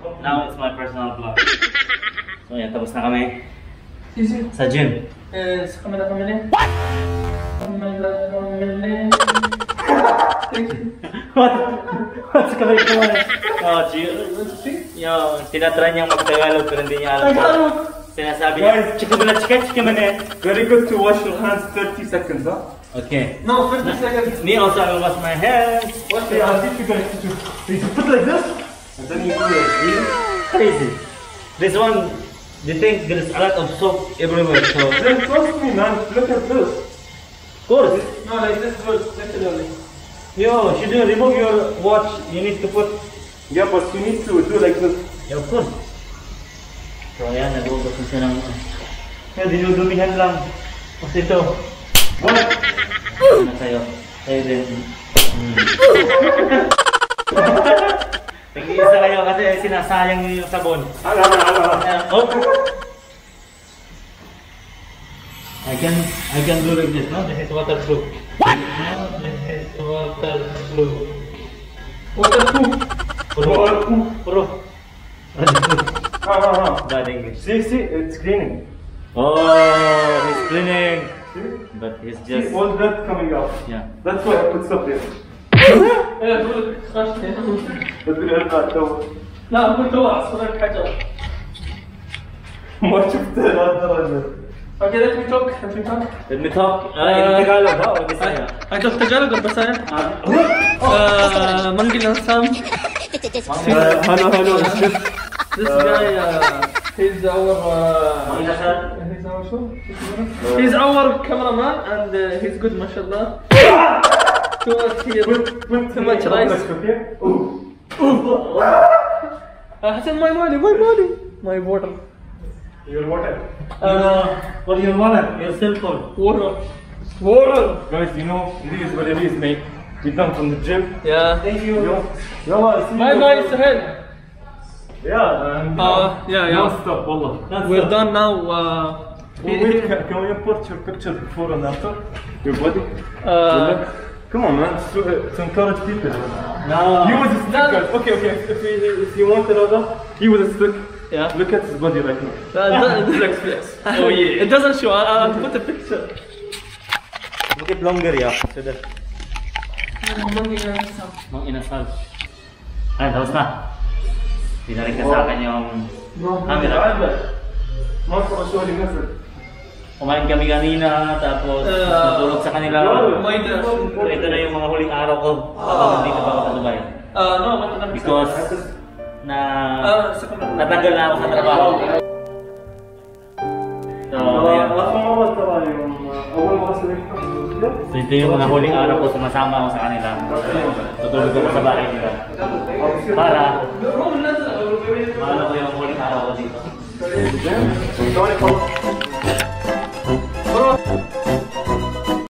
Now it's my personal vlog. So yan, tapos na kami sa gym. Sa kamera kami. What's kamay ko man? Oh, gym. Yo, tinatry niyang mag-Tagalog pero hindi niya alam. Sinasabi niya, chika mo na. Very good to wash your hands 30 seconds, huh? Okay. No, 50 seconds. Me also, I will wash my hands. Wash your hands. If you're going to do, you put like this, and then you do it. Really? Crazy. This one, they think there is a lot of soap everywhere, so... Then trust me, man. Look at this. Of course. No, like this good, literally. Yo, should you remove your watch? You need to put... Yeah, but you need to do like this. Yeah, of course. So ayan, nag-uubos na siya ng... Kaya dinudumihan lang. Kasi ito. What? Ano sa'yo? Sa'yo din. Nag-iisa kayo kasi sinasayang niyo yung sabon. Hala. Oh! I can do like this, no? This is waterproof. What? No, this is waterproof. Waterproof. Pro. Bad English. See, it's cleaning. Oh, he's cleaning. See? But he's See, just... all that coming out. Yeah. That's why I put stuff here. But we don't know though. لا قلت هو أصلا الحجر. ما شفت هذا. Okay, let me talk. Let me talk. In Tagalog ba? O Bisaya? I talk Tagalog or Bisaya? Manggil ng Sam. Hello. This guy, he's our he's our cameraman and he's good, mashallah. Too much here. Too much rice. Hassan, my money. My water. Your water. What do you want? Your cell phone. Water. Guys, you know, it is what it is, mate. We done from the gym. Yeah. Thank you. Bye, Sahel. Yeah, and yeah. non-stop, wallah. We're done now. Wait, can we import your picture before and after? Your body? Come on, man. To encourage people. No. He was a sticker. Okay. If you want to know that, he was a stick. Yeah. Look at his body right now. Flex. Oh yeah. It doesn't show. I'll put a picture. Look at longer, yeah. So that... Mang inasal. Ay, tapos na. Pinarik ka sa akin yung camera. Kumain kami kanina, tapos natulog sa kanila. Ito na yung mga huling araw ko habang nandito pa ako sa Dubai. Because natanggal na ako sa trabaho. So ito yung mga huling araw ko, sumasama ako sa kanila. Tutulog ako sa bahay nila. Para maano ko yung huling araw ko dito.